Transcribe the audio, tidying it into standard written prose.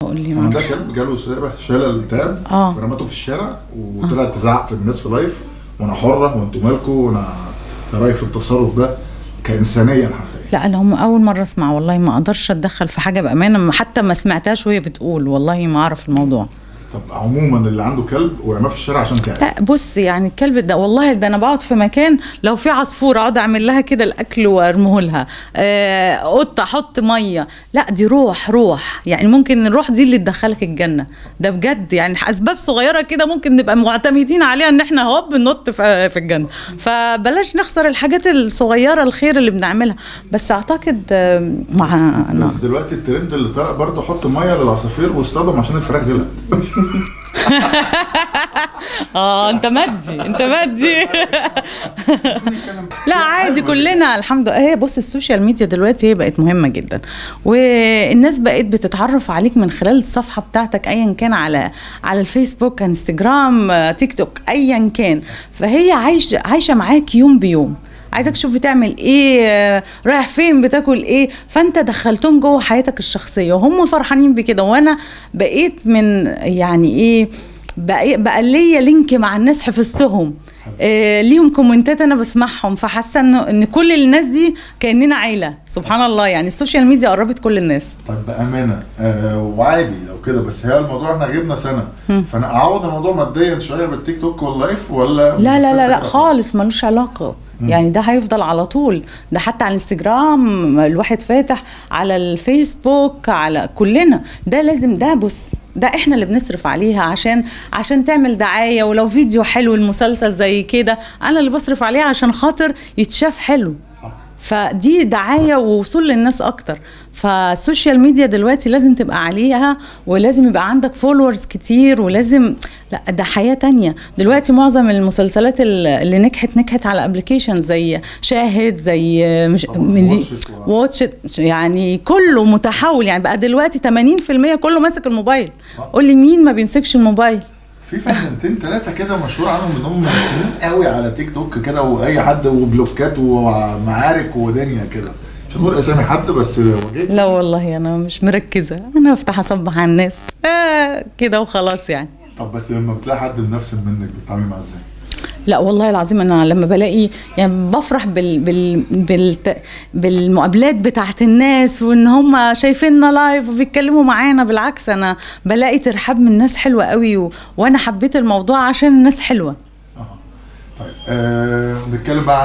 قول لي. انا ده كلب جاله شلل التهاب فرمته في الشارع وطلعت تزعق في الناس في لايف، وانا حره وانتوا مالكم، وانا رايك في التصرف ده كانسانيا حتى؟ لا انا هم اول مره اسمع والله، ما اقدرش اتدخل في حاجه بامانه، حتى ما سمعتهاش وهي بتقول، والله ما اعرف الموضوع. طب عموما اللي عنده كلب ورماه في الشارع عشان تعب؟ لا بص يعني الكلب ده والله ده انا بقعد في مكان لو في عصفوره اقعد اعمل لها كده الاكل وارميه لها، قطه احط ميه، لا دي روح يعني، ممكن الروح دي اللي تدخلك الجنه، ده بجد يعني اسباب صغيره كده ممكن نبقى معتمدين عليها ان احنا هوب ننط في الجنه، فبلاش نخسر الحاجات الصغيره الخير اللي بنعملها. بس اعتقد بس دلوقتي الترند اللي طلع برضه حط ميه للعصافير واصطادهم عشان الفراخ غلت. انت مادي لا عادي كلنا الحمد لله. هي بص السوشيال ميديا دلوقتي هي بقت مهمه جدا، والناس بقت بتتعرف عليك من خلال الصفحه بتاعتك ايا كان، على الفيسبوك، انستجرام، تيك توك، ايا كان، فهي عايشه معاك يوم بيوم، عايزك تشوف بتعمل ايه، رايح فين، بتاكل ايه، فانت دخلتهم جوه حياتك الشخصيه وهم فرحانين بكده. وانا بقيت من يعني ايه، بقى ليا لينك مع الناس حفظتهم، ليهم كومنتات انا بسمعهم، فحاسه ان كل الناس دي كاننا عيله، سبحان الله يعني السوشيال ميديا قربت كل الناس. طيب بامانه وعادي لو كده، بس هي الموضوع احنا غبنا سنه، فانا اعوض الموضوع ماديا شويه بالتيك توك واللايف ولا لا خالص ملوش علاقه، يعني ده هيفضل على طول، ده حتى على الانستجرام الواحد فاتح، على الفيسبوك، على كلنا، ده لازم، ده بص ده احنا اللي بنصرف عليها عشان تعمل دعايه، ولو فيديو حلو المسلسل زي كده انا اللي بصرف عليه عشان خاطر يتشاف حلو، فدي دعايه ووصول للناس اكتر. فالسوشيال ميديا دلوقتي لازم تبقى عليها، ولازم يبقى عندك فولورز كتير، ولازم، لا ده حياه تانية دلوقتي. معظم المسلسلات اللي نجحت على ابلكيشن زي شاهد، زي واتش، يعني كله متحول، يعني بقى دلوقتي 80% كله ماسك الموبايل. قول لي مين ما بيمسكش الموبايل؟ في فنانتين ثلاثه كده مشهور عنهم انهم مرسمين قوي على تيك توك كده، واي حد وبلوكات ومعارك ودنيا كده، مش هنقول اسامي حد بس وجيت. لا والله انا مش مركزه، انا بفتح اصبح على الناس كده وخلاص يعني. طب بس لما بتلاقي حد بنفس منك بتتعاملي معاه ازاي؟ لا والله العظيم انا لما بلاقي يعني بفرح بالمقابلات بتاعت الناس، وان هم شايفيننا لايف وبيتكلموا معانا، بالعكس انا بلاقي ترحاب من الناس حلوه قوي، وانا حبيت الموضوع عشان الناس حلوه. طيب نتكلم بقى